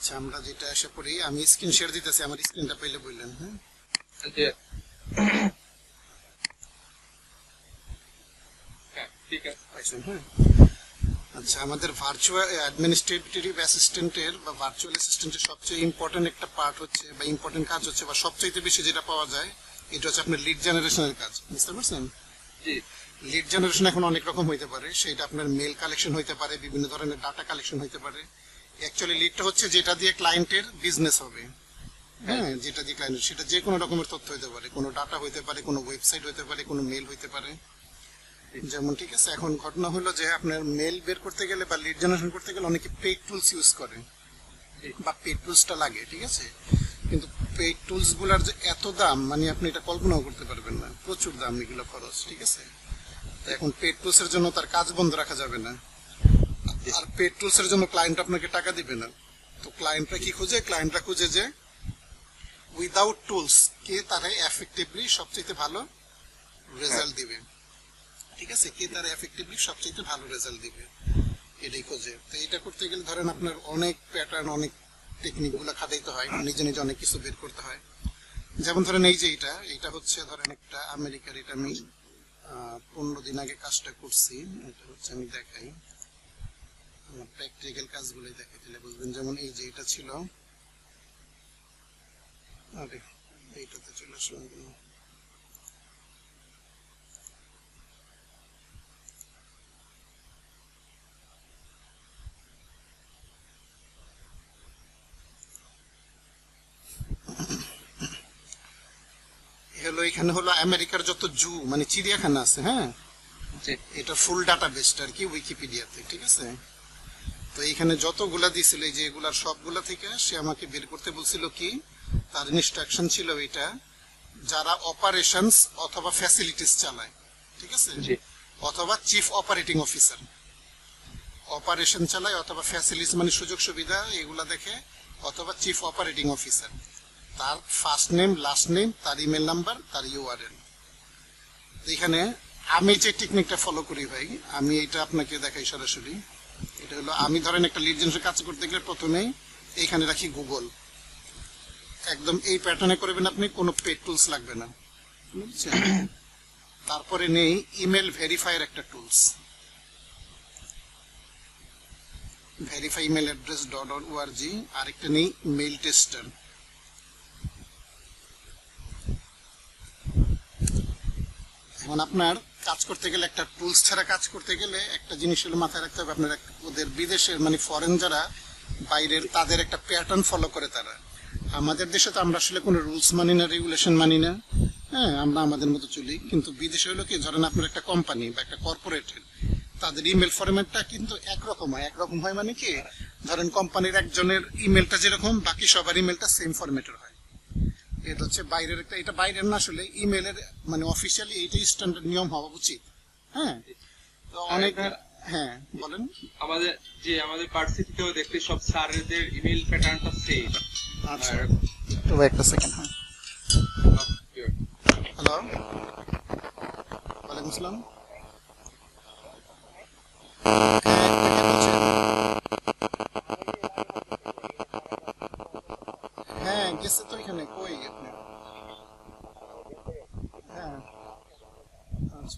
আচ্ছা আমরা যেটা আশা করি আমি স্ক্রিন শেয়ার দিতেছি আমার স্ক্রিনটা পেলে বললেন হ্যাঁ ঠিক আছে পাইছেন হ্যাঁ আচ্ছা আমাদের ভার্চুয়াল অ্যাডমিনিস্ট্রেটিভ অ্যাসিস্ট্যান্টের বা ভার্চুয়াল অ্যাসিস্ট্যান্টের সবচেয়ে ইম্পর্টেন্ট একটা পার্ট হচ্ছে বা ইম্পর্টেন্ট কাজ হচ্ছে বা সবচেয়ে বেশি যেটা পাওয়া যায় এটা হচ্ছে আপনার লিড জেনারেশনের কাজ বুঝতে পারছেন জি লিড জেনারেশন এখন অনেক রকম হইতে পারে সেটা আপনার মেল কালেকশন হইতে পারে বিভিন্ন ধরনের ডাটা কালেকশন হইতে পারে অ্যাকচুয়ালি লিডটা হচ্ছে যেটা দিয়ে ক্লায়েন্টের বিজনেস হবে হ্যাঁ যেটা দিয়ে ক্লায়েন্ট সেটা যে কোনো রকমের তথ্য হইতে পারে কোনো ডাটা হইতে পারে কোনো ওয়েবসাইট হইতে পারে কোনো মেল হইতে পারে যেমন ঠিক আছে এখন ঘটনা হলো যে আপনার মেল বের করতে গেলে বা লিড জেনারেশন করতে গেলে অনেকে পেইড টুলস ইউজ করে বা পেইড টুলসটা লাগে ঠিক আছে কিন্তু পেইড টুলস গুলার যে এত দাম মানে আপনি এটা কল্পনাও করতে পারবেন না প্রচুর দাম এগুলো খরচ ঠিক আছে এখন পেইড টুলস এর জন্য তার কাজ বন্ধ রাখা যাবে না আর পেইড টুলস এর জন্য ক্লায়েন্ট আপনাকে টাকা দিবে না তো ক্লায়েন্টরা কি খুঁজে ক্লায়েন্টরা খুঁজে যে উইদাউট টুলস কে তারা এফেক্টিভলি সবচেয়ে ভালো রেজাল্ট দিবে ঠিক আছে কে তারা এফেক্টিভলি সবচেয়ে ভালো রেজাল্ট দিবে এটাই খোঁজে তো এটা করতে গেলে ধরেন আপনার অনেক প্যাটার্ন অনেক টেকনিক গুলো খাটাইতে হয় নিজে নিজে অনেক কিছু বের করতে হয় যেমন ধরেন এই যে এটা হচ্ছে ধরেন একটা আমেরিকার এটা আমি 15 দিন আগে কাজটা করছি এটা হচ্ছে আমি দেখাই আমার প্র্যাকটিক্যাল কাজগুলোই দেখাই তাহলে বুঝবেন যেমন এই যে এটা ছিল আরে এইটাতে চলে আসলাম হলো এখানে হলো আমেরিকার যত জু মানে চিড়িয়াখানা আছে হ্যাঁ এটা ফুল ডাটাবেসড আর কি উইকিপিডিয়াতে ঠিক আছে তো এখানে যতগুলা দিছিল এই যে এগুলার সবগুলা থেকে সে আমাকে বের করতে বলছিল কি তার ইনস্ট্রাকশন ছিল এটা যারা অপারেশনস অথবা ফ্যাসিলিটিস চালায় ঠিক আছে অথবা চিফ অপারেটিং অফিসার অপারেশন চালায় অথবা ফ্যাসিলিটিস মানে সুযোগ সুবিধা এগুলা দেখে অথবা চিফ অপারেটিং অফিসার তার ফার্স্ট নেম লাস্ট নেম তার ইমেল নাম্বার তার ইউআরএল এখানে আমি যে টেকনিকটা ফলো করি ভাই আমি এটা আপনাকে দেখাই সরাসরি এটা হলো আমি ধরেন একটা লিড জেনারেশন কাজ করতে গেলে প্রথমেই এখানে রাখি গুগল একদম এই প্যাটার্নে করবেন আপনি কোনো পেড টুলস লাগবে না বুঝছেন তারপরে নেই ইমেল ভেরিফায়ার একটা tools verify email address .org আরেকটা নেই মেইল টেস্টার এখন আপনার কাজ করতে গেলে একটা টুলস ছাড়া কাজ করতে গেলে একটা জিনিস হলো মাথায় রাখতে হবে আপনার ওদের বিদেশের মানে ফরেন যারা বাইরের তাদের একটা প্যাটার্ন ফলো করে তারা আমাদের দেশে তো আমরা আসলে কোনো রুলস মানি না রেগুলেশন মানি না হ্যাঁ আমরা আমাদের মতো চলি কিন্তু বিদেশে হলো কি ধরেন আপনার একটা কোম্পানি বা একটা কর্পোরেটের তাদের ইমেল ফরম্যাটটা কিন্তু একরকম হয় মানে কি ধরেন কোম্পানির একজনের ইমেলটা যেরকম বাকি সবার ইমেলটা সেম ফরম্যাটের হয় এটা হচ্ছে বাইরের একটা এটা বাইরের না আসলে ইমেলের মানে অফিসিয়ালি এইটাই স্ট্যান্ডার্ড নিয়ম হওয়া উচিত হ্যাঁ তো অনেক হ্যাঁ বলেন আমাদের ভার্সিটিতেও দেখতে সব স্যারদের ইমেল প্যাটার্নটা সেম আচ্ছা তো একটা সেকেন্ড হ্যাঁ হ্যালো ওয়ালাইকুম আসসালাম হ্যাঁ গেছে তো এখানে কই আপনি হ্যাঁ আচ্ছা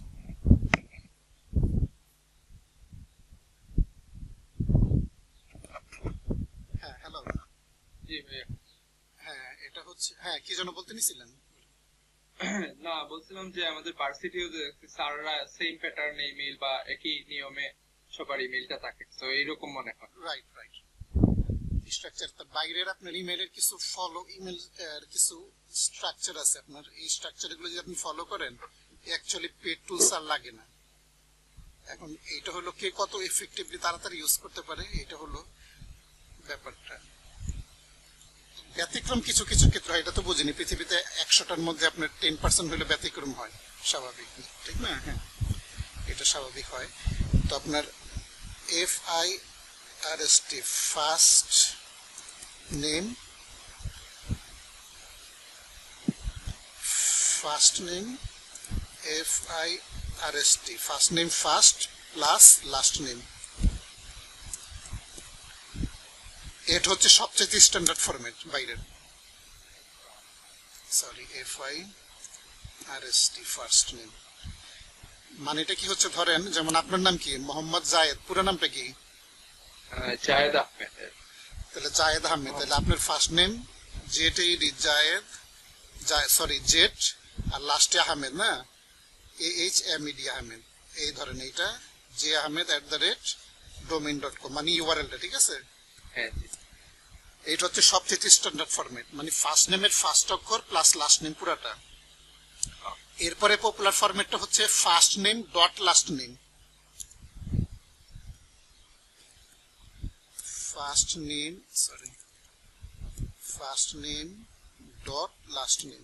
হ্যাঁ হ্যালো জি ভাইয়া হ্যাঁ এটা হচ্ছে হ্যাঁ কি যেন বলতে নিছিলেন না বলছিলাম যে আমাদের ভার্সিটিও স্যাররা সেম প্যাটার্নে ইমেল বা একই নিয়মে সবার ইমেলটা থাকে তো এইরকম মনে হয় রাইট স্ট্রাকচার তার বাইরের আপনার ইমেলের কিছু ফলো ইমেল কিছু স্ট্রাকচার আছে আপনার এই স্ট্রাকচারগুলো যদি আপনি ফলো করেন অ্যাকচুয়ালি পেড টুলস আর লাগে না এখন এটা হলো কে কত এফেক্টিভলি তাড়াতাড়ি ইউজ করতে পারে এটা হলো ব্যাপারটা ব্যতিক্রম কিছু ক্ষেত্রে হয় এটা তো বুঝিনি পৃথিবীতে 100টার মধ্যে আপনার 10% হলে ব্যতিক্রম হয় স্বাভাবিক ঠিক না হ্যাঁ এটা স্বাভাবিক হয় তো আপনার FIRST first name FIRST first name first plus last name এটা হচ্ছে সবচেয়ে স্ট্যান্ডার্ড ফরম্যাট বাইরের। Sorry, FIRST first name. মানে এটা কি হচ্ছে, ধরেন যেমন আপনার নাম কি মোহাম্মদ জায়েদ, পুরো নামটা কি? জায়েদ আহমেদ। তাহলে জায়েদ আহমেদ, তাহলে আপনার first name JED Zayed, sorry Z, আর লাস্টে আহমেদ না, AHMED আহমেদ। এই ধরেন এইটা jahmed@domain.com, মানে ইউআরএলটা, ঠিক আছে? হ্যাঁ জি। এইটা হচ্ছে সবচেয়ে স্ট্যান্ডার্ড ফরম্যাট, মানে ফার্স্ট নেমের ফার্স্ট অক্ষর প্লাস লাস্ট নেম পুরাটা। এরপরে পপুলার ফরম্যাটটা হচ্ছে first name dot last name. First name dot last name.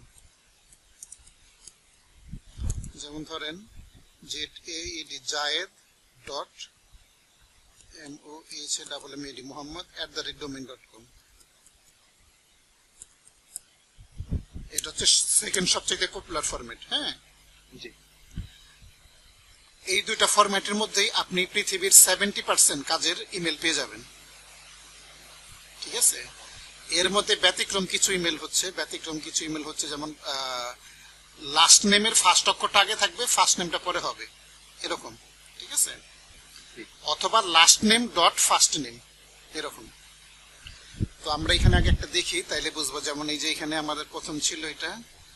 যেমন ধরেন ZAED Zayed dot MOHAMMED Mohammed @domain.com। এটা হচ্ছে সেকেন্ড সবচেয়ে পপুলার ফরম্যাট। হ্যাঁ, জি। এই দুইটা ফরম্যাটের মধ্যেই আপনি পৃথিবীর 70% কাজের ইমেল পেয়ে যাবেন, ঠিক আছে? এর মধ্যে ব্যতিক্রম কিছু ইমেল হচ্ছে, যেমন লাস্ট নেমের ফার্স্ট অক্ষরটা আগে থাকবে, ফার্স্ট নেমটা পরে হবে, এরকম, ঠিক আছে? অথবা last name dot first name, এরকম। তো আমরা এখানে আগে একটা দেখি, তাইলে বুঝবো। যেমন এই যে এখানে আমাদের প্রথম ছিল এটা,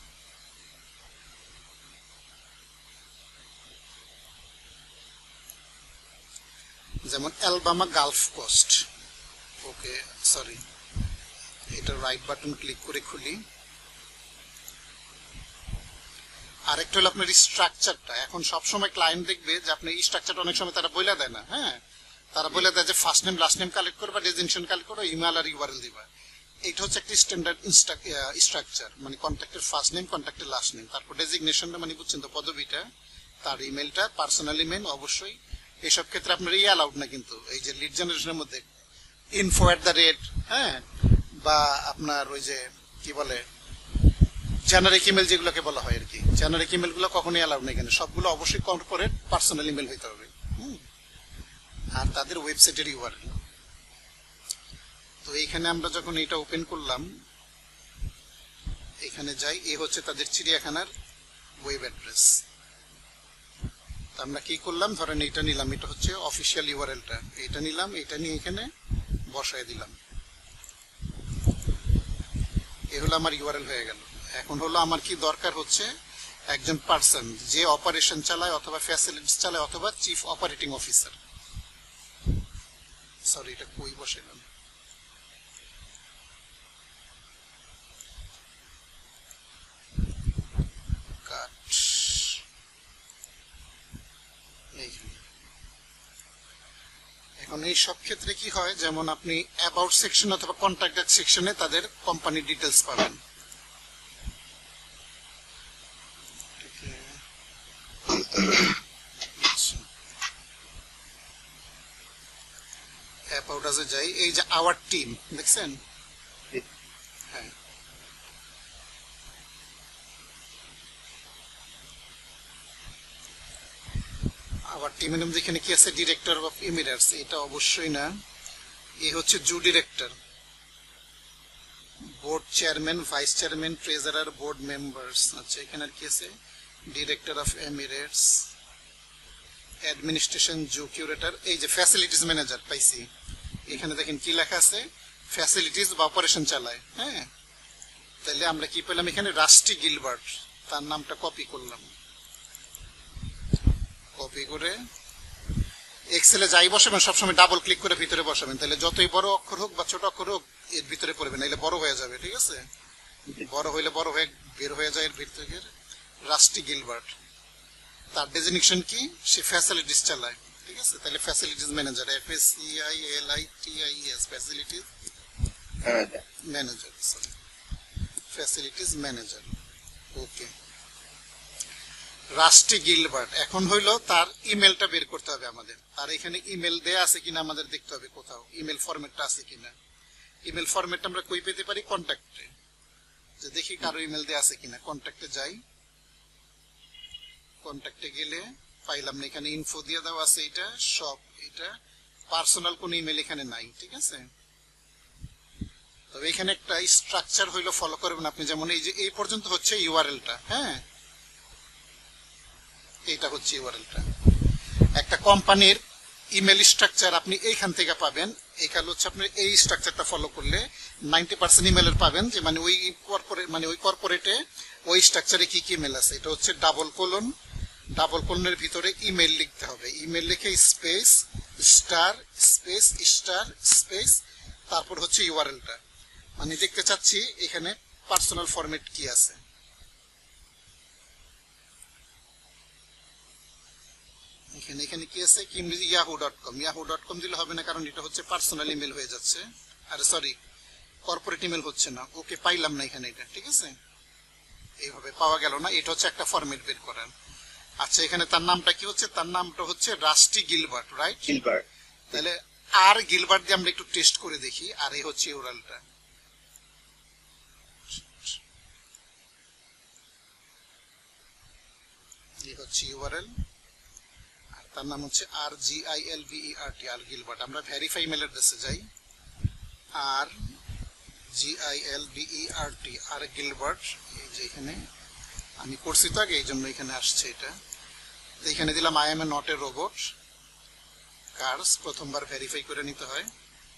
যেমন Alabama Gulf Coast. Okay, sorry, এটা রাইট বাটন ক্লিক করে খুলি। আরেকটা হলো আপনার স্ট্রাকচারটা। এখন সবসময় ক্লায়েন্ট দেখবে যে আপনার স্ট্রাকচারটা অনেক সময় তারা বলে দেয় না। হ্যাঁ, তারা বলে দেয় যে first name last name collect করবা, ডেজিগনেশন কালেক্ট করো, ইমেল আর ইউআরএল দিবা। এটা হচ্ছে একটা স্ট্যান্ডার্ড স্ট্রাকচার, মানে কন্ট্যাক্টের ফার্স্ট নেম, কন্ট্যাক্টের লাস্ট নেম, তারপর ডেজিগনেশনটা, মানে বুঝছেন তো, পদবিটা, তার ইমেলটা, পার্সোনাল ইমেল অবশ্যই। এসব ক্ষেত্রে আপনার অ্যালাউড না, কিন্তু এই যে লিড জেনারেশনের মধ্যে info@, হ্যাঁ, বা আপনার ওই যে কি বলে জেনারিক ইমেল যেগুলোকে বলা হয় আর কি, জেনারিক ইমেল গুলো কখনোই অ্যালাউড নেই এখানে। সবগুলো অবশ্যই কর্পোরেট পার্সোনাল ইমেল হইতে হবে, আর তাদের ওয়েবসাইটের ইউআরএল। তো এইখানে আমরা যখন এটা ওপেন করলাম, এখানে যাই, এই হচ্ছে তাদের চিড়িয়াখানার ওয়েব অ্যাড্রেস। আমরা কি করলাম, ধরেন এটা নিলাম, এটা হচ্ছে অফিসিয়াল ইউআরএলটা, এটা নিলাম, এটা নিয়ে এখানে বসায় দিলাম। এ হলো আমার ইউআরএল হয়ে গেল। এখন হলো আমার কি দরকার হচ্ছে, একজন পার্সন যে অপারেশন চালায় অথবা ফ্যাসিলিটিস চালায় অথবা চিফ অপারেটিং অফিসার। সরি, এটা কই বসাইলাম, এখন এই সব ক্ষেত্রে কি হয়, যেমন আপনি অ্যাবাউট সেকশন অথবা কন্ট্যাক্ট সেকশনে তাদের কোম্পানির ডিটেলস পাবেন। অ্যাবাউট আসে যাই, এই যে আওয়ার টিম দেখছেন, হ্যাঁ, আবার টিমের নাম যেখানে কি আছে, ডিরেক্টর অফ এমিরেটস, এটা অবশ্যই না। এই হচ্ছে zoo director, board chairman, vice chairman, treasurer, board members. আচ্ছা, এখানে আর কি আছে, director of emeritus, administration, zoo curator. এই যে ফ্যাসিলিটিস ম্যানেজার পাইছি, এখানে দেখেন কি লেখা আছে, ফ্যাসিলিটিস বা অপারেশন চালায়। হ্যাঁ, তাহলে আমরা কি পেলাম এখানে, রাস্টি গিলবার্ট, তার নামটা কপি করলাম, কপি করে এক্সেলে যাই বসাবেন সবসময় ডাবল ক্লিক করে ভিতরে বসাবেন, তাহলে যতই বড় অক্ষর হোক বা ছোট অক্ষর হোক এর ভিতরে পড়বে, নাহলে বড় হয়ে যাবে, ঠিক আছে? বড় হইলে বড় হয়ে বের হয়ে যায় এর ভিতরে। রাস্টি গিলবার্ট, তার ডেজিগনেশন কি, সে ফ্যাসিলিটিস চালায়, ঠিক আছে? তাহলে facilities manager, FACILITIES, facilities manager, facilities manager. Okay, Rusty Gilbert. এখন হইলো তার ইমেলটা বের করতে হবে আমাদের, তার এখানে ইমেল দেয়া আছে কিনা আমাদের দেখতে হবে, কোথাও ইমেল ফরম্যাটটা আছে কিনা। ইমেল ফরম্যাটটা আমরা কই পেতে পারি, কন্ট্যাক্টে, যে দেখি কারো ইমেল দেয়া আছে কিনা। কন্ট্যাক্টে যাই, কন্ট্যাক্টে গেলে পাইলাম না, এখানে ইনফো দিয়ে দেওয়া আছে, এটা সব, এটা পার্সোনাল কোন ইমেল এখানে নাই, ঠিক আছে? তবে এখানে একটা স্ট্রাকচার হইলো ফলো করবেন আপনি, যেমন এই যে এই পর্যন্ত হচ্ছে ইউআরএলটা, হ্যাঁ এইটা হচ্ছে ইউআরএলটা। একটা কোম্পানির ইমেল স্ট্রাকচার আপনি এইখান থেকে পাবেন, এইখানে হচ্ছে আপনি এই স্ট্রাকচারটা ফলো করলে 90% ইমেলের পাবেন, যে মানে ওই কর্পোরেট মানে ওই কর্পোরেটে ওই স্ট্রাকচারে কি কি ইমেল আছে। এটা হচ্ছে ডাবল কোলনের ভিতরে ইমেল লিখতে হবে, ইমেল লিখে space star space star space তারপর হচ্ছে ইউআরএলটা, মানে দেখতে চাচ্ছি এখানে পার্সোনাল ফরম্যাট কি আছে। এখানে কি আছে কি yahoo.com দিলে হবে না, কারণ এটা হচ্ছে পার্সোনাল ইমেল হয়ে যাচ্ছে, আরে সরি কর্পোরেট ইমেল হচ্ছে না, ওকে পাইলাম না এখানে এটা, ঠিক আছে এইভাবে পাওয়া গেল না, এটা হচ্ছে একটা ফরম্যাট বের করার। আচ্ছা এখানে তার নামটা কি হচ্ছে, তার নামটা হচ্ছে রাস্টি গিলবার্ট, রাইট গিলবার্ট। তাহলে আর গিলবার্ট দিয়ে আমরা একটু টেস্ট করে দেখি, আর এই হচ্ছে ইউআরএলটা, এই হচ্ছে ইউআরএল, তার নাম হচ্ছে RGILBERT আর গিলবার্ট। আমরা ভেরিফাই ইমেল অ্যাড্রেসে যাই, RGILBERT আর গিলবার্ট, এই যে এখানে আমি করছি তো আগে, এই জন্য এখানে আসছে এটা। এখানে দিলাম I am a not a robot, কার্স প্রথমবার ভেরিফাই করে নিতে হয়,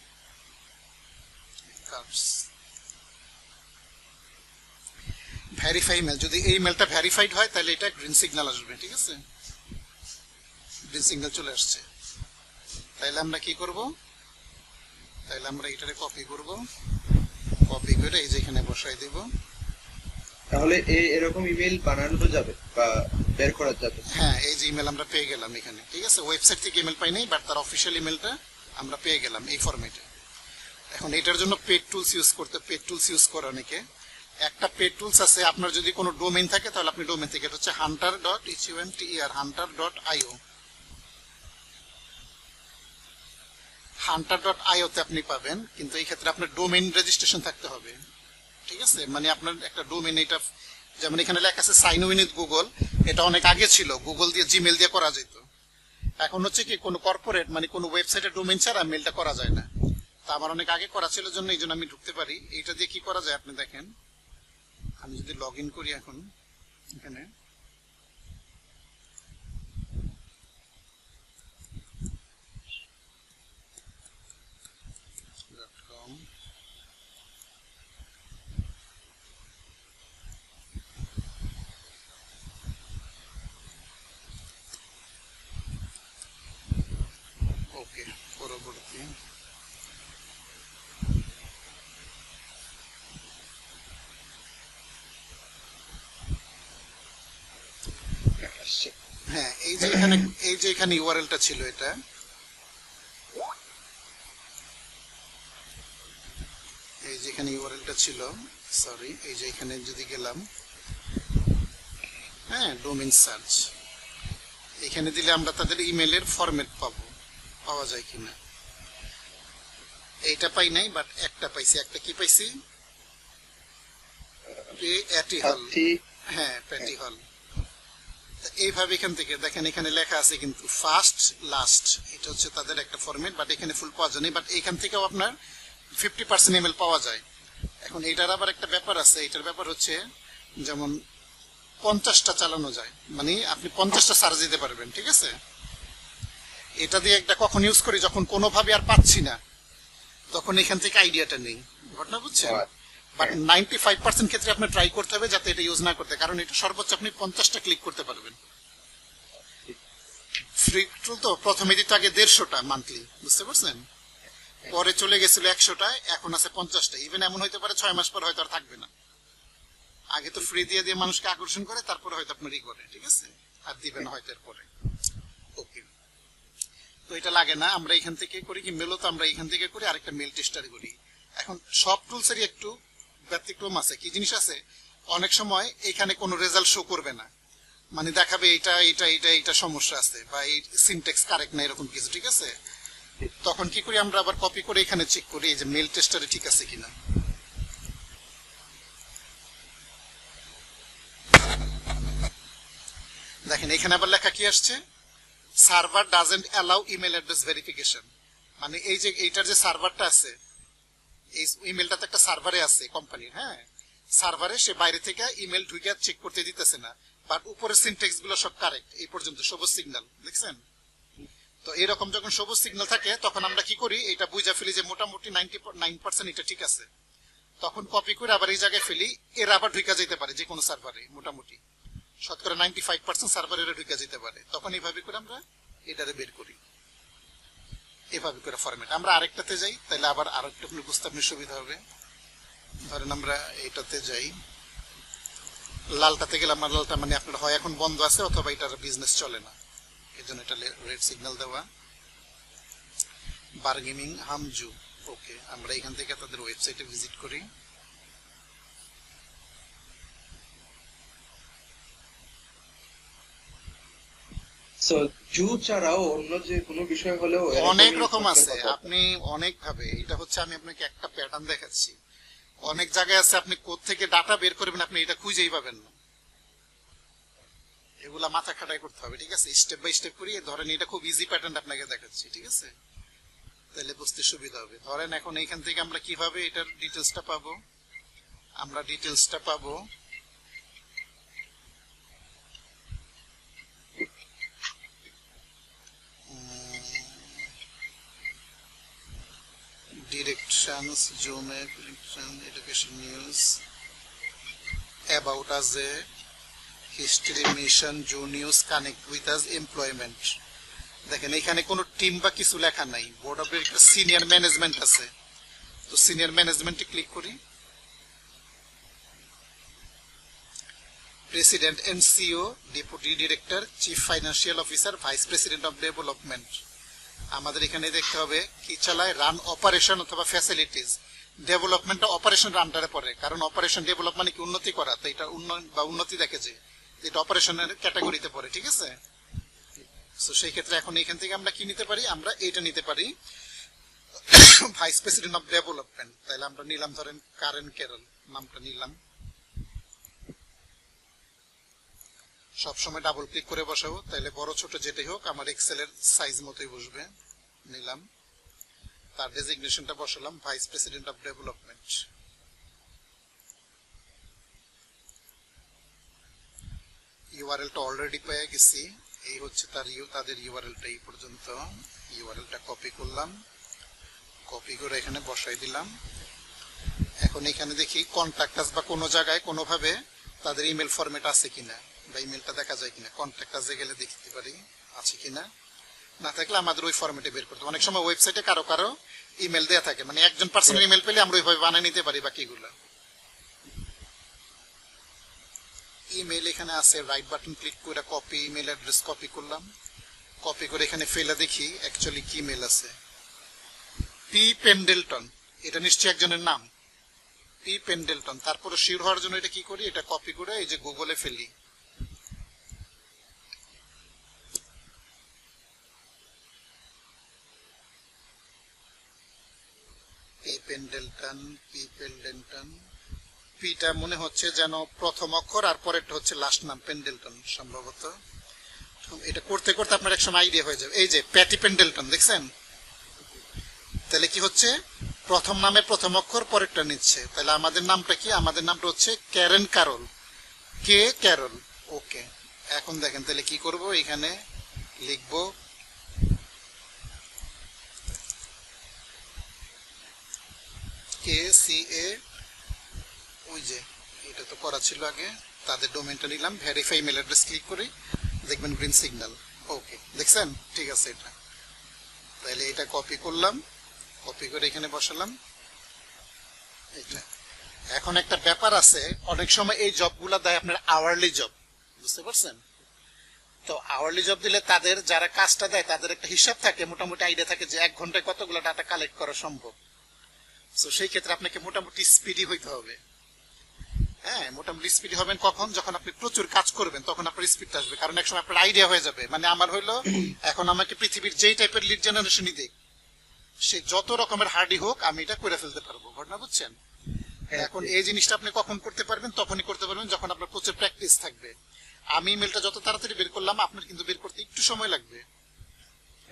কার্স ভেরিফাই ইমেল, যদি এই ইমেলটা ভেরিফাইড হয় তাহলে এটা গ্রিন সিগন্যাল আসবে, ঠিক আছে গ্রিন সিগন্যাল চলে আসছে। তাইলে আমরা কি করব, তাইলে আমরা এটারে কপি করব, কপি করে এই যে এখানে বসাই দেব। তাহলে এরকম ইমেল বানানো যাবে বা বের করা যাবে? হ্যাঁ এই যে ইমেল আমরা পেয়ে গেলাম এখানে, ঠিক আছে ওয়েবসাইট থেকে ইমেল পাই নাই, বাট তার অফিসিয়াল ইমেলটা আমরা পেয়ে গেলাম এই ফরম্যাটে। এখন এটার জন্য পেড টুলস ইউজ করে অনেকে। একটা পেড টুলস আছে, আপনার যদি কোনো ডোমেইন থাকে তাহলে আপনি ডোমেইন থেকে, এটা হচ্ছে hunter.io hunter.io তে আপনি পাবেন, কিন্তু এই ক্ষেত্রে আপনার ডোমেইন রেজিস্ট্রেশন থাকতে হবে, ঠিক আছে মানে আপনার একটা ডোমেইন, এটা যেমন এখানে লেখা আছে সাইন ইন উইথ গুগল, এটা অনেক আগে ছিল, গুগল দিয়ে জিমেল দিয়ে করা যেত, এখন হচ্ছে কি কোনো কর্পোরেট মানে কোনো ওয়েবসাইটে ডোমেইন ছাড়া মেলটা করা যায় না। তা আমার অনেক আগে করা ছিল জন্য এই জন্য আমি ঢুকতে পারি। এইটা দিয়ে কি করা যায় আপনি দেখেন, আমি যদি লগ ইন করি এখন এখানে, ওকে পরবর্তী হ্যাঁ এই যে এখানে ইউআরএলটা ছিল, এটা এই যে এখানে ইউআরএলটা ছিল, সরি এই যে এখানে যদি গেলাম, হ্যাঁ ডোমেইন সার্চ, এখানে দিলে আমরা তাদের ইমেলের ফরম্যাট পাওয়া যায় কিনা, এইটা পাই নাই বাট একটা পাইছি, একটা কি পাইছি প্যাটি হল, হ্যাঁ প্যাটি হল। এইভাবে এখান থেকে দেখেন এখানে লেখা আছে কিন্তু ফার্স্ট লাস্ট, এটা হচ্ছে তাদের একটা ফরম্যাট, বাট এখানে ফুল পাওয়া যায় না, বাট এখান থেকেও আপনার 50% ইমেল পাওয়া যায়। এখন এটার আবার একটা ব্যাপার আছে, এটার ব্যাপার হচ্ছে যেমন 50টা চালানো যায়, মানে আপনি 50টা সার্চ দিতে পারবেন, ঠিক আছে এটা দিয়ে একটা কখন ইউজ করি, যখন কোনোভাবে আর পাচ্ছি না তখন এখান থেকে আইডিয়াটা নেই, ঘটনা বুঝছেন, বাট 95% ক্ষেত্রে আপনি ট্রাই করতে হবে যাতে এটা ইউজ না করতে, কারণ এটা সর্বোচ্চ আপনি 50টা ক্লিক করতে পারবেন। ফ্রি টুল তো প্রথমে দিতে আগে 150টা মান্থলি, বুঝতে পারছেন, পরে চলে গেছিল 100টা, এখন আছে 50টা, ইভেন এমন হইতে পারে 6 মাস পর হয়তো আর থাকবে না। আগে তো ফ্রি দিয়ে মানুষকে আকর্ষণ করে, তারপরে হয়তো আপনার করে, ঠিক আছে আর দিবে না হয়তো এরপরে। ওকে তো এটা লাগে না, আমরা এখান থেকে করি কি মেলও তো আমরা এখান থেকে করি, আরেকটা মেল টেস্টারে করি। এখন সব টুলসেরই একটু ব্যতিক্রম আছে, কি জিনিস আছে, অনেক সময় এখানে কোনো রেজাল্ট শো করবে না, মানে দেখাবে এটা এটা এটা এটা সমস্যা আছে বা এই সিনট্যাক্স কারেক্ট না এরকম কিছু, ঠিক আছে তখন কি করি আমরা আবার কপি করে এখানে চেক করি এই যে মেল টেস্টারে ঠিক আছে কিনা। দেখেন এখানে আবার লেখা কি আসছে, server doesn't allow email address verification, মানে এই যে এইটার যে সার্ভারটা আছে এই ইমেলটা তো একটা সার্ভারে আছে কোম্পানির, হ্যাঁ, সার্ভারে সে বাইরে থেকে ইমেল ঢুকে চেক করতে দিতেছে না, বাট উপরের সিনট্যাক্স গুলো সব কারেক্ট এই পর্যন্ত সবুজ সিগন্যাল দেখছেন। তো এরকম যখন সবুজ সিগন্যাল থাকে তখন আমরা কি করি, এটা বুঝা ফেলি যে মোটামুটি 99% এটা ঠিক আছে, তখন কপি করে আবার এই জায়গায় ফেলি, এর আবার ঢুকে যেতে পারে যে কোনো সার্ভারে, মোটামুটি শতকরা 95% সার্ভারে এরা ঢুকে যেতে পারে, তখন এইভাবে করে আমরা এটারে বের করি, এভাবে করে ফরম্যাট। আমরা আরেকটাতে যাই, তাহলে আবার আরেকটা বুঝতে আপনি সুবিধা হবে। ধরেন আমরা এটাতে যাই, লালটাতে গেলাম না, লালটা মানে আপনার হয় এখন বন্ধ আছে অথবা এটার বিজনেস চলে না, এই জন্য এটা রেড সিগন্যাল দেওয়া। বার্গেনিং হামজু, ওকে, আমরা এখান থেকে তাদের ওয়েবসাইটে ভিজিট করি। সো জু ছাড়াও অন্য যে কোনো বিষয় হলেও এরকমই অনেক রকম করতে আছে, পারবো। আপনি অনেক ভাবে, এটা হচ্ছে আমি আপনাকে একটা প্যাটার্ন দেখাচ্ছি, অনেক জায়গায় আছে আপনি কোত্থেকে ডাটা বের করবেন আপনি এটা খুঁজেই পাবেন না, এগুলা মাথা খাটাই করতে হবে, ঠিক আছে, স্টেপ বাই স্টেপ করি। ধরেন এটা খুব ইজি প্যাটার্ন আপনাকে দেখাচ্ছি, ঠিক আছে, তাহলে বুঝতে সুবিধা হবে। ধরেন এখন এইখান থেকে আমরা কিভাবে এটার ডিটেলসটা পাবো, আমরা ডিটেলসটা পাবো directions, zoom, prediction, education news, about us, history, mission, Jew news, connect with us, employment. দেখেন এখানে কোনো টিম বা কিছু লেখা নাই, board of director senior management আছে, তো সিনিয়র ম্যানেজমেন্টে ক্লিক করি, president and CEO, deputy director, chief financial officer, vice president of development. আমাদের এখানে দেখতে হবে কি চালায়, রান অপারেশন অথবা ফ্যাসিলিটিস। ডেভেলপমেন্টটা অপারেশন আন্ডারে পড়ে, কারণ অপারেশন ডেভেলপ মানে কি উন্নতি করা, তো এটা উন্নয়ন বা উন্নতি দেখে যে এটা অপারেশনের ক্যাটাগরিতে পড়ে, ঠিক আছে। তো সেই ক্ষেত্রে এখন এখান থেকে আমরা কি নিতে পারি, আমরা এটা নিতে পারি ভাইস প্রেসিডেন্ট অফ ডেভেলপমেন্ট, তাহলে আমরা নিলাম ধরেন কারেন কেরল নামটা নিলাম, সবসময় ডাবল ক্লিক করে বসাবো, তাহলে বড় ছোট যেটাই হোক আমার এক্সেলের সাইজ মতোই বসবে, নিলাম, তার ডেজিগনেশনটা বসালাম ভাইস প্রেসিডেন্ট অফ ডেভেলপমেন্ট। ইউআরএলটা অলরেডি পেয়ে গেছি, এই হচ্ছে তাদের ইউআরএলটা, এই পর্যন্ত ইউআরএলটা কপি করলাম, কপি করে এখানে বসাই দিলাম। এখন এখানে দেখি কন্ট্যাক্ট আস বা কোনো জায়গায় কোনোভাবে তাদের ইমেল ফরম্যাট আছে কিনা বা ইমেলটা দেখা যায় কিনা, কন্ট্যাক্ট আসে গেলে দেখতে পারি আছে কিনা, না থাকলে আমাদের ওই ফরম্যাটে বের করতে। অনেক সময় ওয়েবসাইটে কারো কারো ইমেল দেয়া থাকে, মানে একজন পার্সনের ইমেল পেলে আমরা ওইভাবে বানিয়ে নিতে পারি বাকিগুলো। ইমেল এখানে আছে, রাইট বাটন ক্লিক করে কপি ইমেল অ্যাড্রেস কপি করলাম, কপি করে এখানে ফেলে দেখি অ্যাকচুয়ালি কি মেল আছে, পি পেন্ডেলটন, এটা নিশ্চয়ই একজনের নাম, পি পেন্ডেলটন। তারপরে শিওর হওয়ার জন্য এটা কি করি, এটা কপি করে এই যে গুগলে ফেলি, পি পেন্ডেলটন, পি পেন্ডেলটন, পিটা মনে হচ্ছে যেন প্রথম অক্ষর আর পরেরটা হচ্ছে লাস্ট নাম পেন্ডেলটন সম্ভবত। এটা করতে করতে আপনার এক সময় আইডিয়া হয়ে যাবে। এই যে প্যাটি পেন্ডেলটন দেখছেন, তাহলে কি হচ্ছে প্রথম নামের প্রথম অক্ষর পরেরটা নিচ্ছে, তাহলে আমাদের নামটা কি, আমাদের নামটা হচ্ছে Karen Carroll, K Carroll, okay. এখন দেখেন তাহলে কি করব, এখানে লিখব কে সি এ, ওই যে এটা তো করা ছিল আগে, তাদের ডোমেনটা নিলাম, ভেরিফাই ইমেল অ্যাড্রেস ক্লিক করে দেখবেন গ্রিন সিগন্যাল, ওকে দেখছেন, ঠিক আছে। এটা তাহলে এটা কপি করলাম, কপি করে এখানে বসালাম এটা। এখন একটা ব্যাপার আছে, অনেক সময় এই জবগুলা দেয় আপনার আওয়ারলি জব, বুঝতে পারছেন, তো আওয়ারলি জব দিলে তাদের যারা কাজটা দেয় তাদের একটা হিসাব থাকে, মোটামুটি আইডিয়া থাকে যে 1 ঘন্টায় কতগুলো ডাটা কালেক্ট করা সম্ভব। তো সেই ক্ষেত্রে আপনাকে মোটামুটি স্পিডি হইতে হবে, হ্যাঁ, মোটামুটি স্পিডি হবেন কখন, যখন আপনি প্রচুর কাজ করবেন তখন আপনার স্পিডটা আসবে, কারণ একসময় আপনার আইডিয়া হয়ে যাবে, মানে আমার হইলো এখন আমাকে পৃথিবীর যেই টাইপের লিড জেনারেশনই দিক, সে যত রকমের হার্ডি হোক আমি এটা করে ফেলতে পারবো, ঘটনা বুঝছেন। এখন এই জিনিসটা আপনি কখন করতে পারবেন, তখনই করতে পারবেন যখন আপনার প্রচুর প্র্যাকটিস থাকবে। আমি ইমেলটা যত তাড়াতাড়ি বের করলাম, আপনার কিন্তু বের করতে একটু সময় লাগবে,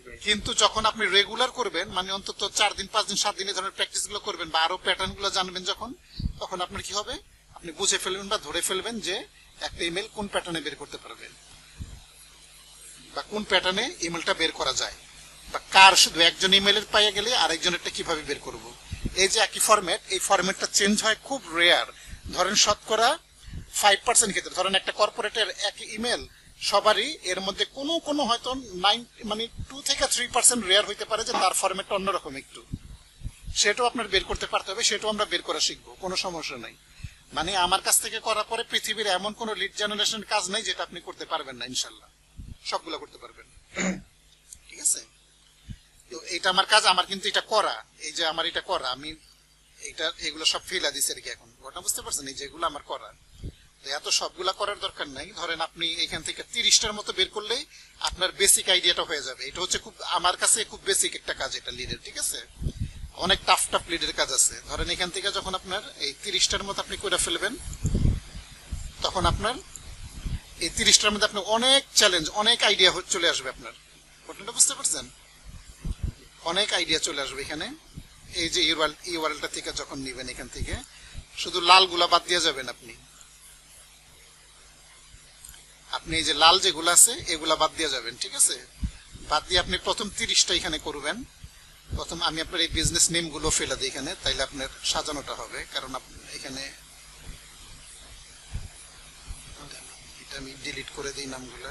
কিন্তু যখন আপনি রেগুলার করবেন, মানে অন্তত 4 দিন 5 দিন 7 দিন এই ধরনের প্র্যাকটিস গুলো করবেন বা আরো প্যাটার্ন গুলো জানবেন যখন, তখন আপনার কি হবে, আপনি বুঝে ফেলবেন বা ধরে ফেলবেন যে একটা ইমেল কোন প্যাটার্নে বের করতে পারবেন বা কোন প্যাটার্নে ইমেলটা বের করা যায়, বা কার শুধু একজন ইমেলের পাইয়ে গেলে আরেকজনেরটা কিভাবে বের করব। এই যে একই ফরম্যাট, এই ফরম্যাটটা চেঞ্জ হয় খুব রেয়ার। ধরেন শতকরা 5% ক্ষেত্রে, ধরেন একটা কর্পোরেটের এক ইমেল সবারই, এর মধ্যে কোনো কোনো হয়তো 2 থেকে 3% রেয়ার হইতে পারে যে তার ফরম্যাটটা অন্যরকম একটু, সেটাও আপনার বের করতে পারতে হবে, সেটাও আমরা বের করা শিখবো, কোনো সমস্যা নাই। মানে আমার কাছ থেকে করার পরে পৃথিবীর এমন কোনো লিড জেনারেশন কাজ নাই যেটা আপনি করতে পারবেন না, ইনশাল্লাহ সবগুলো করতে পারবেন। ঠিক আছে, তো এটা আমার কাজ, আমার কিন্তু এটা করা, এই যে আমার এটা করা, আমি এটা এগুলো সব ফেলা দিছি আর কি। এখন ঘটনা বুঝতে পারছেন, এই যেগুলো আমার করা, তো এত সবগুলা করার দরকার নাই। ধরেন আপনি এখান থেকে 30টার মতো বের করলেই আপনার বেসিক আইডিয়াটা হয়ে যাবে। এটা হচ্ছে খুব আমার কাছে খুব বেসিক একটা কাজ এটা লিডের। ঠিক আছে, অনেক টাফ টাফ লিডের কাজ আছে। ধরেন এখান থেকে যখন আপনার এই 30টার মতো আপনি করে ফেলবেন, তখন আপনার এই 30টার মধ্যে আপনি অনেক চ্যালেঞ্জ, অনেক আইডিয়া চলে আসবে আপনার। ঘটনাটা বুঝতে পারছেন, অনেক আইডিয়া চলে আসবে এখানে। এই যে ইউআরএলটা থেকে যখন নিবেন, এখান থেকে শুধু লালগুলা বাদ দিয়ে যাবেন আপনি। আপনি এই যে লাল যেগুলো আছে এগুলা বাদ দিয়ে যাবেন। ঠিক আছে, বাদ দিয়ে আপনি প্রথম 30টা এখানে করবেন। প্রথম আমি আপনার এই বিজনেস নেম গুলো ফেলে দিই এখানে, তাইলে আপনার সাজানোটা হবে। কারণ এখানে এটা আমি ডিলিট করে দিই নামগুলা।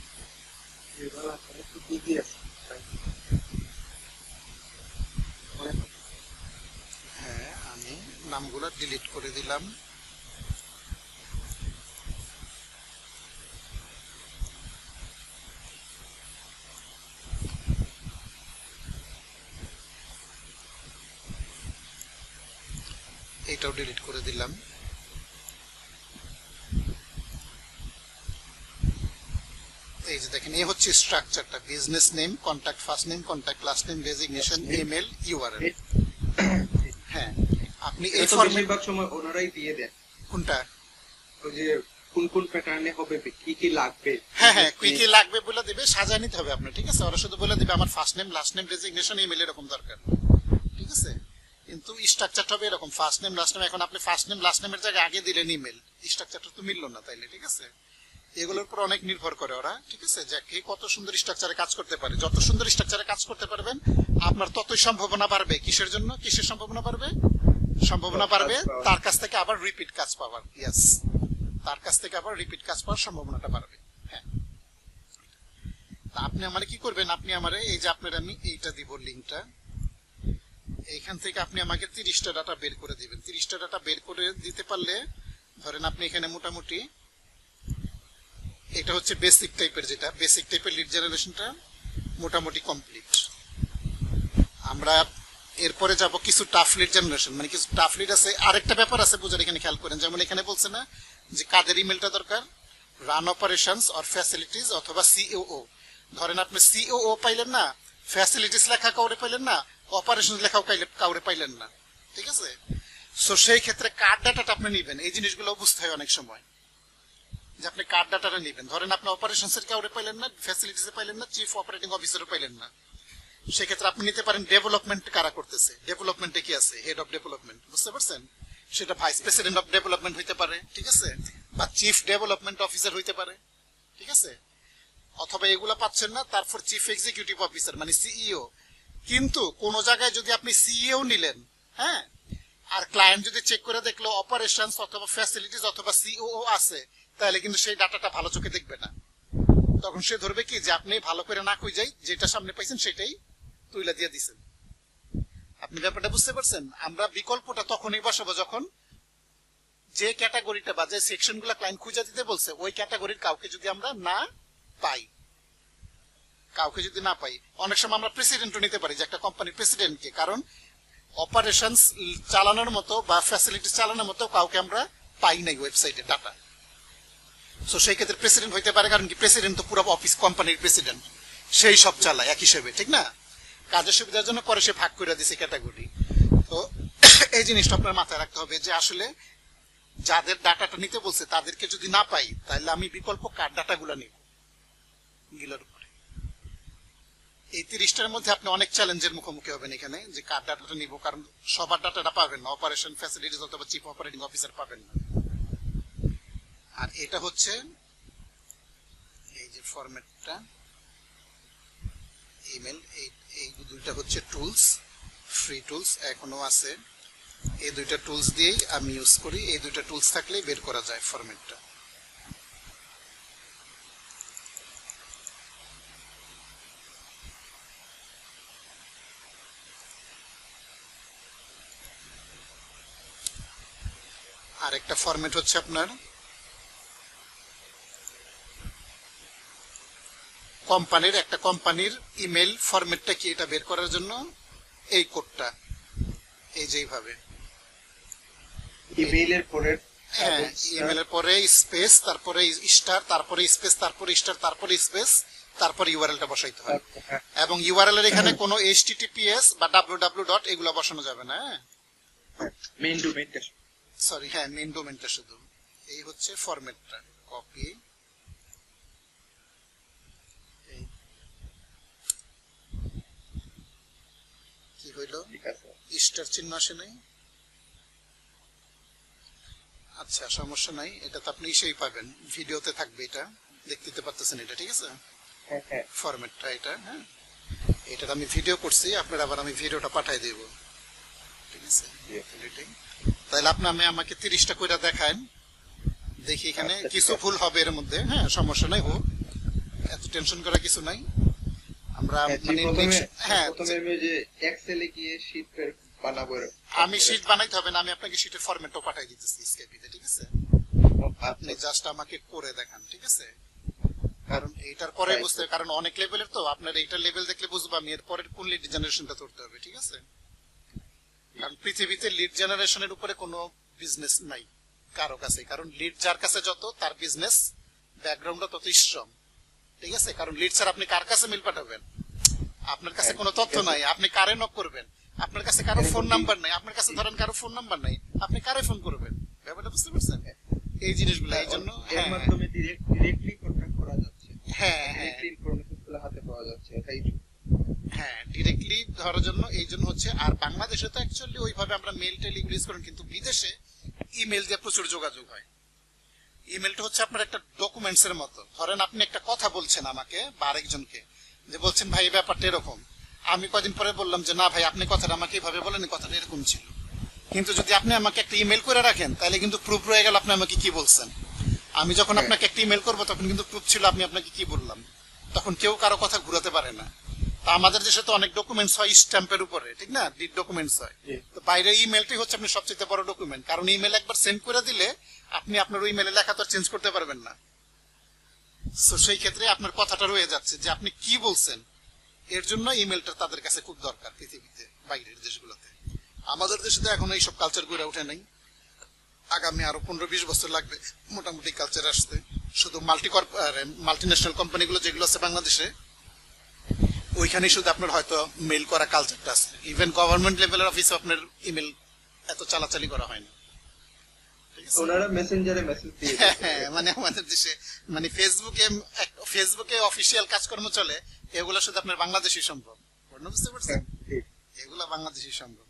হ্যাঁ, আমি নামগুলা ডিলিট করে দিলাম। এটাও ডিলিট করে দিলাম। এই যে দেখেন, এই হচ্ছে স্ট্রাকচারটা, business name, contact first name, contact last name, designation, email, URL. হ্যাঁ, আপনি এই বেশিরভাগ সময় ওনারাই দিয়ে দেন। কোনটা? ওই যে কোন কোন প্যাটার্নে হবে, কি কি লাগবে। হ্যাঁ হ্যাঁ, কি কি লাগবে বলে দিবে, সাজায় নিতে হবে আপনার। ঠিক আছে, ওরা শুধু বলে দিবে আমার first name, last name, designation, email এরকম দরকার। ঠিক আছে, কিন্তু স্ট্রাকচারটা হবে এরকম, ফার্স্ট নেম লাস্ট নেম। এখন আপনি ফার্স্ট নেম লাস্ট নেমের জায়গায় আগে দিলেন ইমেল, স্ট্রাকচারটা তো মিললো না তাইলে। ঠিক আছে, এগুলোর উপর অনেক নির্ভর করে ওরা। ঠিক আছে, যে কে কত সুন্দর স্ট্রাকচারে কাজ করতে পারে। যত সুন্দর স্ট্রাকচারে কাজ করতে পারবেন আপনার ততই সম্ভাবনা বাড়বে। কিসের জন্য? কিসের সম্ভাবনা বাড়বে? সম্ভাবনা বাড়বে তার কাছ থেকে আবার রিপিট কাজ পাওয়ার। ইয়েস, তার কাছ থেকে আবার রিপিট কাজ পাওয়ার সম্ভাবনাটা বাড়বে। হ্যাঁ, আপনি আমারে কি করবেন, আপনি আমারে এই যে আপনার আমি এইটা দিব লিঙ্কটা, এইখান থেকে আপনি আমাকে 30টা ডাটা বের করে দিবেন। 30টা ডাটা বের করে দিতে পারলে, ধরেন আপনি এখানে মোটামুটি এটা হচ্ছে বেসিক টাইপের, যেটা বেসিক টাইপের লিড জেনারেশনটা মোটামুটি কমপ্লিট। আমরা এরপরে যাব কিছু টাফ লিড জেনারেশন, মানে কিছু টাফ লিড আছে। আরেকটা ব্যাপার আছে বুঝার, এখানে খেয়াল করেন। যেমন এখানে বলছে না যে কাদের ইমেলটা দরকার, রান অপারেশনস অর ফ্যাসিলিটিস অথবা সিওও। ধরেন আপনি সিওও পাইলেন না, ফ্যাসিলিটিস লেখা কাউরে পাইলেন না, অপারেশনস লেখাও কাউরে পাইলেন না। ঠিক আছে, সো সেই ক্ষেত্রে কার ডাটাটা আপনি নিবেন, এই জিনিসগুলো বুঝতে হয় অনেক সময়, যে আপনি কার ডাটাটা নিবেন। ধরেন আপনি অপারেশনস এর কাউরে পাইলেন না, ফ্যাসিলিটিসে পাইলেন না, চিফ অপারেটিং অফিসারও পাইলেন না, সেক্ষেত্রে আপনি নিতে পারেন ডেভেলপমেন্ট কারা করতেছে। ডেভেলপমেন্টে কি আছে? হেড অফ ডেভেলপমেন্ট, বুঝতে পারছেন? সেটা ভাইস প্রেসিডেন্ট অফ ডেভেলপমেন্ট হইতে পারে। ঠিক আছে, বা চিফ ডেভেলপমেন্ট অফিসার হইতে পারে। ঠিক আছে, অথবা এগুলা পাচ্ছেন না, তারপর চিফ এক্সিকিউটিভ অফিসার মানে সিইও। কিন্তু কোন জায়গায় যদি আপনি সিইও নিলেন, হ্যাঁ, আর ক্লায়েন্ট যদি চেক করে দেখলো অপারেশনস অথবা ফ্যাসিলিটিস অথবা সিওও আছে, তাহলে কিন্তু সেই ডাটাটা ভালো চোখে দেখবে না। তখন সে ধরবে কি যে আপনি ভালো করে না কই যাই, যেটা সামনে পাইছেন সেটাই তুইলা দিয়ে দিছেন। আপনি ব্যাপারটা বুঝতে পারছেন? আমরা বিকল্পটা তখনই বসাবো যখন যে ক্যাটাগরিটা বা যে সেকশনগুলো ক্লায়েন্ট খুঁজে দিতে বলছে ওই ক্যাটাগরির কাউকে যদি আমরা না পাই, কাউকে যদি না পাই, অনেক সময় আমরা প্রেসিডেন্টও নিতে পারি, যে একটা কোম্পানির প্রেসিডেন্টকে, কারণ অপারেশনস চালানোর মতো বা ফ্যাসিলিটিস চালানোর মতো কাউকে আমরা পাই নাই ওয়েবসাইটে ডাটা। সো সেই ক্ষেত্রে প্রেসিডেন্ট হইতে পারে, কারণ কি প্রেসিডেন্ট তো পুরো অফিস কোম্পানির প্রেসিডেন্ট, সেই সব চালায় এক হিসেবে। ঠিক না, কাজের সুবিধার জন্য পরে সে ভাগ করে দিছে ক্যাটাগরি। তো এই জিনিসটা আপনার মাথায় রাখতে হবে যে আসলে যাদের ডাটাটা নিতে বলছে তাদেরকে যদি না পাই, তাহলে আমি বিকল্প কার ডাটাগুলো নিব গিলার উপরে। এই 30টার মধ্যে আপনি অনেক চ্যালেঞ্জের মুখোমুখি হবেন এখানে, যে কার ডাটাটা নিব, কারণ সবার ডাটাটা পাবেন না, অপারেশন ফ্যাসিলিটিস অথবা চিফ অপারেটিং অফিসার পাবেন না। আর এটা হচ্ছে এই যে ফরম্যাটটা ইমেল, এই দুইটা হচ্ছে টুলস, ফ্রি টুলস এখনো আছে, এই দুইটা টুলস দিয়েই আমি ইউজ করি। এই দুইটা টুলস থাকলেই বের করা যায় ফরম্যাটটা। আর একটা ফরম্যাট হচ্ছে আপনার কোম্পানির, একটা কোম্পানির ইমেল ফরম্যাটটা কি এটা বের করার জন্য এই কোডটা এই যেভাবে ইমেইলের পরে হ্যাঁ, ইমেলের পরে স্পেস, তারপরে স্টার, তারপরে স্পেস, তারপরে স্টার, তারপরে স্পেস, তারপরে ইউআরএলটা বসাইতে হয়। এবং ইউআরএল এর এখানে কোনো এইচটিটিপিএস বা www. এগুলো বসানো যাবে না। মেইন ডোমেইনটা সরি, হ্যাঁ, মেইন ডোমেইনটা শুধু। এই হচ্ছে ফরম্যাটটা। কপি, কি হইলো, ঠিক আছে। স্টার চিহ্ন আসে নাই। আচ্ছা, সমস্যা নাই, এটা তো আপনি সেই পাবেন, ভিডিওতে থাকবে, এটা দেখতে পারতেছেন এটা, ঠিক আছে। হ্যাঁ হ্যাঁ ফরম্যাটটা এটা, হ্যাঁ, এটা আমি ভিডিও করছি, আপনার আবার আমি ভিডিওটা পাঠাই দেব, ঠিক আছে। তাহলে আপনি আমাকে 30টা কইরা দেখান, দেখি এখানে আচ্ছা, কিছু ঠিক আছে। ভুল হবে এর মধ্যে, হ্যাঁ, সমস্যা নাই, হোক, এত টেনশন করার কিছু নাই। আমরা হ্যাঁ, মানে হ্যাঁ, প্রথমে আমি ওই যে এক্সেলে গিয়ে শীট বানাবো আমি শীট বানাইতে হবে না, আমি আপনাকে শীটের ফরম্যাটও পাঠাই দিতেছি স্কেপিতে, ঠিক আছে। আপনি জাস্ট আমাকে করে দেখান, ঠিক আছে। কারণ এইটার পরে Right. বুঝতে, কারণ অনেক লেভেলের তো, আপনার এইটার লেভেল দেখলে বুঝবো আমি এর পরের কোন লিড জেনারেশনটা ধরতে হবে, ঠিক আছে। কারণ পৃথিবীতে লিড জেনারেশনের উপরে কোনো বিজনেস নাই কারো কাছে, কারণ লিড যার কাছে যত, তার বিজনেস ব্যাকগ্রাউন্ডটা তত স্ট্রং, ঠিক আছে। কারণ লিড স্যার আপনি কার কাছে মেল পাঠাবেন, আপনার কাছে কোনো তথ্য নাই, আপনি কারে নক করবেন, আপনার কাছে কারো ফোন নাম্বার নাই, আপনার কাছে ধরেন কারো ফোন নাম্বার নাই, আপনি কারে ফোন করবেন, ব্যাপারটা বুঝতে পারছেন। এই জিনিসগুলো এই জন্য এর মাধ্যমে ডিরেক্টলি কন্টাক্ট করা যাচ্ছে, হ্যাঁ হ্যাঁ ডিরেক্টলি ইনফরমেশনগুলো হাতে পাওয়া যাচ্ছে, এটাই হ্যাঁ, ডিরেক্টলি ধরার জন্য এই জন্য হচ্ছে। আর বাংলাদেশে তো অ্যাকচুয়ালি ওইভাবে আমরা মেল টেল ইউজ করেন, কিন্তু বিদেশে ইমেল দিয়ে প্রচুর যোগাযোগ হয়। ইমেলটা হচ্ছে আপনার একটা ডকুমেন্টস এর মতো। ধরেন আপনি একটা কথা বলছেন আমাকে বা আরেকজনকে, যে বলছেন ভাই এই ব্যাপারটা এরকম, আমি কদিন পরে বললাম যে না ভাই আপনি কথাটা আমাকে এইভাবে বলেন, কথাটা এরকম ছিল। কিন্তু যদি আপনি আমাকে একটা ইমেল করে রাখেন, তাহলে কিন্তু প্রুফ রয়ে গেল আপনি আমাকে কি বলছেন। আমি যখন আপনাকে একটা ইমেল করবো তখন কিন্তু প্রুফ ছিল আমি আপনাকে কি বললাম, তখন কেউ কারো কথা ঘুরাতে পারে না। তা আমাদের দেশে তো অনেক ডকুমেন্টস হয় স্ট্যাম্পের উপরে, ঠিক না, ডিড ডকুমেন্টস হয়। তো বাইরে ইমেলটাই হচ্ছে আপনি সবচেয়ে বড় ডকুমেন্ট, কারণ ইমেল একবার সেন্ড করে দিলে আপনি আপনার ওই ইমেলে লেখা তো চেঞ্জ করতে পারবেন না। তো সেই ক্ষেত্রে আপনার কথাটা রয়ে যাচ্ছে যে আপনি কি বলছেন, এর জন্য ইমেলটা তাদের কাছে খুব দরকার পৃথিবীতে বাইরের দেশগুলোতে। আমাদের দেশে তো এখন এইসব কালচার গড়ে ওঠে নাই, আগামী আরো 15-20 বছর লাগবে মোটামুটি কালচার আসতে। শুধু মাল্টিন্যাশনাল কোম্পানিগুলো যেগুলো আছে বাংলাদেশে, ওইখানে শুধু আপনার হয়তো মেল করা কালচারটা আছে। ইভেন গভর্নমেন্ট লেভেলের অফিসে আপনার ইমেল এত চালাচালি করা হয় না, ঠিক আছে? ওনারা মেসেঞ্জারে মেসেজ দিয়ে হ্যাঁ, মানে আমাদের দেশে মানে ফেসবুকে অফিসিয়াল কাজকর্ম চলে, এগুলো শুধু আপনার বাংলাদেশই সম্ভব, বুঝতে পারছেন, এগুলো বাংলাদেশই সম্ভব।